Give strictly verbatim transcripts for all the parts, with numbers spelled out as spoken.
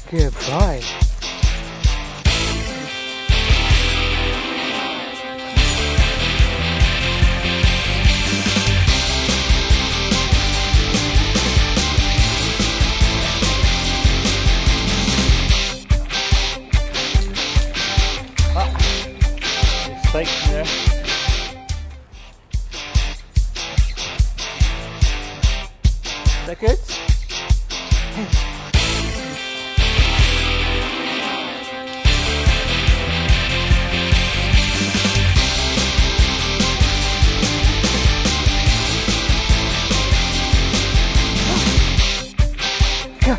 Good boy. Steak there. Is that good? Go.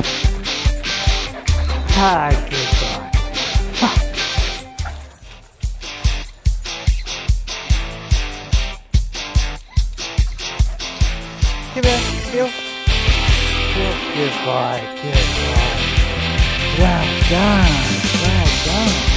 Ah, good boy. Ah. Come here, Phil. Good boy, good boy. Well done, well done.